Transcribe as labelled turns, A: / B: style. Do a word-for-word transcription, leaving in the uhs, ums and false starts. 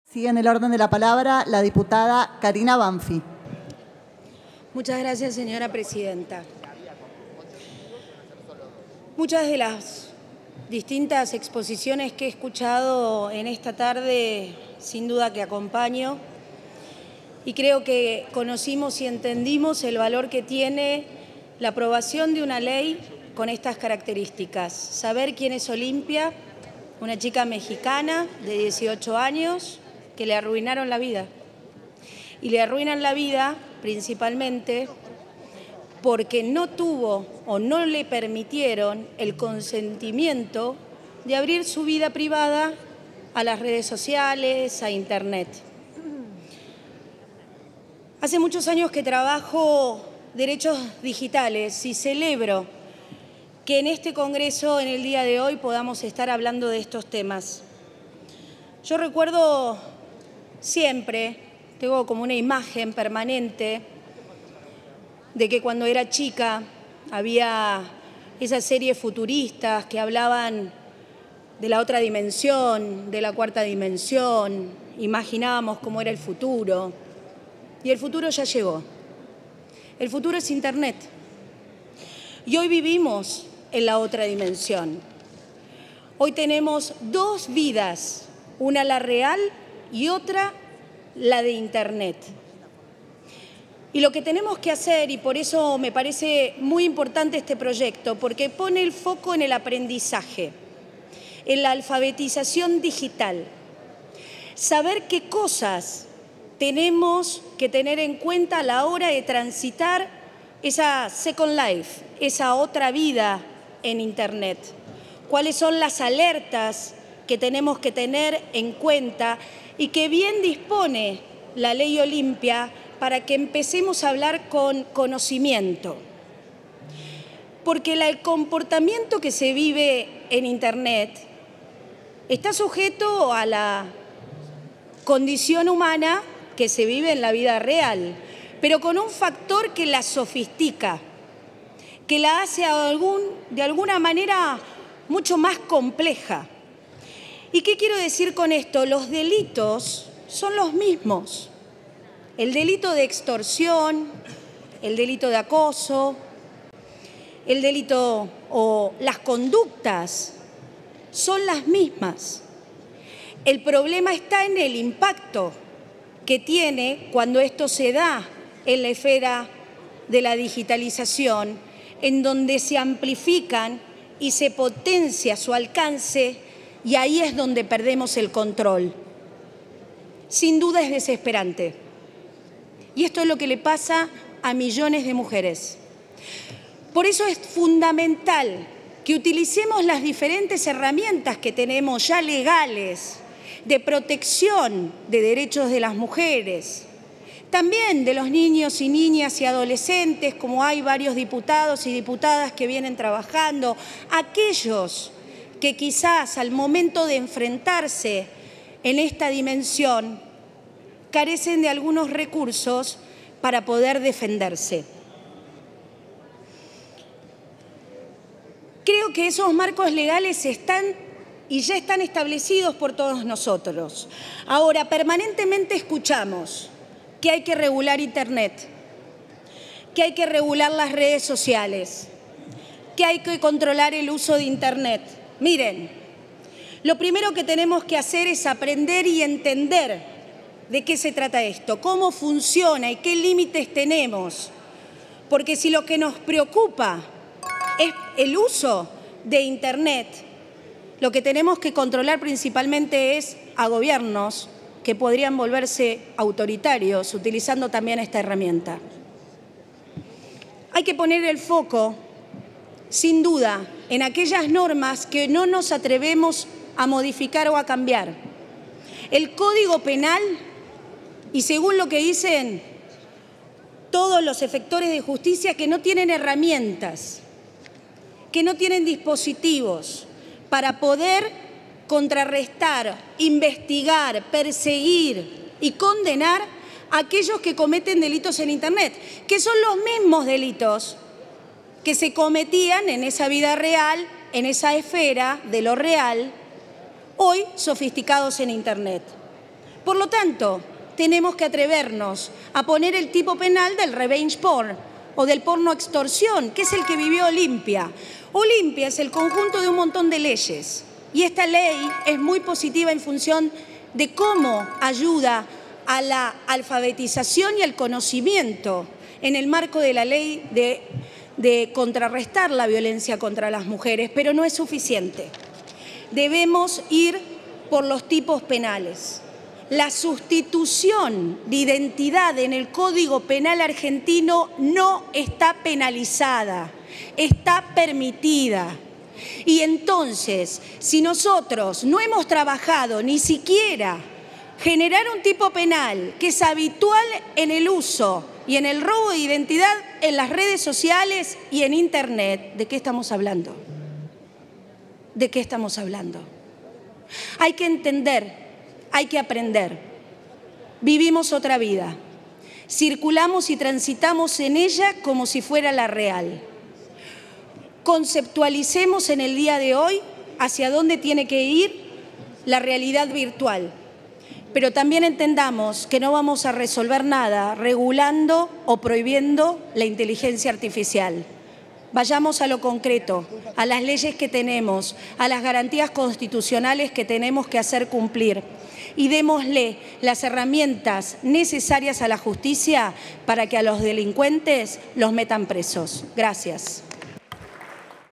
A: Sigue en el orden de la palabra la diputada Karina Banfi.
B: Muchas gracias, señora presidenta. Muchas de las distintas exposiciones que he escuchado en esta tarde, sin duda que acompaño, y creo que conocimos y entendimos el valor que tiene la aprobación de una ley con estas características. Saber quién es Olimpia, una chica mexicana de dieciocho años, que le arruinaron la vida. Y le arruinan la vida principalmente porque no tuvo o no le permitieron el consentimiento de abrir su vida privada a las redes sociales, a Internet. Hace muchos años que trabajo derechos digitales y celebro que en este Congreso, en el día de hoy, podamos estar hablando de estos temas. Yo recuerdo siempre, tengo como una imagen permanente de que cuando era chica había esas series futuristas que hablaban de la otra dimensión, de la cuarta dimensión, imaginábamos cómo era el futuro. Y el futuro ya llegó. El futuro es Internet. Y hoy vivimos en la otra dimensión. Hoy tenemos dos vidas, una la real y otra la de Internet. Y lo que tenemos que hacer, y por eso me parece muy importante este proyecto, porque pone el foco en el aprendizaje, en la alfabetización digital. Saber qué cosas tenemos que tener en cuenta a la hora de transitar esa Second Life, esa otra vida en Internet. Cuáles son las alertas que tenemos que tener en cuenta y que bien dispone la Ley Olimpia para que empecemos a hablar con conocimiento. Porque el comportamiento que se vive en Internet está sujeto a la condición humana que se vive en la vida real, pero con un factor que la sofistica, que la hace algún, de alguna manera mucho más compleja. ¿Y qué quiero decir con esto? Los delitos son los mismos. El delito de extorsión, el delito de acoso, el delito o las conductas son las mismas. El problema está en el impacto que tiene cuando esto se da en la esfera de la digitalización, en donde se amplifican y se potencia su alcance, y ahí es donde perdemos el control. Sin duda es desesperante. Y esto es lo que le pasa a millones de mujeres. Por eso es fundamental que utilicemos las diferentes herramientas que tenemos ya legales de protección de derechos de las mujeres, también de los niños y niñas y adolescentes, como hay varios diputados y diputadas que vienen trabajando, aquellos que quizás al momento de enfrentarse en esta dimensión carecen de algunos recursos para poder defenderse. Creo que esos marcos legales están y ya están establecidos por todos nosotros. Ahora, permanentemente escuchamos que hay que regular Internet, que hay que regular las redes sociales, que hay que controlar el uso de Internet. Miren, lo primero que tenemos que hacer es aprender y entender de qué se trata esto, cómo funciona y qué límites tenemos. Porque si lo que nos preocupa es el uso de Internet, lo que tenemos que controlar principalmente es a gobiernos que podrían volverse autoritarios utilizando también esta herramienta. Hay que poner el foco, sin duda, en aquellas normas que no nos atrevemos a modificar o a cambiar. El Código Penal, y según lo que dicen todos los efectores de justicia, que no tienen herramientas, que no tienen dispositivos para poder contrarrestar, investigar, perseguir y condenar a aquellos que cometen delitos en Internet, que son los mismos delitos que se cometían en esa vida real, en esa esfera de lo real, hoy sofisticados en Internet. Por lo tanto, tenemos que atrevernos a poner el tipo penal del revenge porn o del porno extorsión, que es el que vivió Olimpia. Olimpia es el conjunto de un montón de leyes y esta ley es muy positiva en función de cómo ayuda a la alfabetización y al conocimiento en el marco de la ley de, de contrarrestar la violencia contra las mujeres, pero no es suficiente. Debemos ir por los tipos penales. La sustitución de identidad en el Código Penal argentino no está penalizada, está permitida. Y entonces, si nosotros no hemos trabajado ni siquiera generar un tipo penal que es habitual en el uso y en el robo de identidad en las redes sociales y en Internet, ¿de qué estamos hablando? ¿De qué estamos hablando? Hay que entender. Hay que aprender. Vivimos otra vida. Circulamos y transitamos en ella como si fuera la real. Conceptualicemos en el día de hoy hacia dónde tiene que ir la realidad virtual. Pero también entendamos que no vamos a resolver nada regulando o prohibiendo la inteligencia artificial. Vayamos a lo concreto, a las leyes que tenemos, a las garantías constitucionales que tenemos que hacer cumplir y démosle las herramientas necesarias a la justicia para que a los delincuentes los metan presos. Gracias.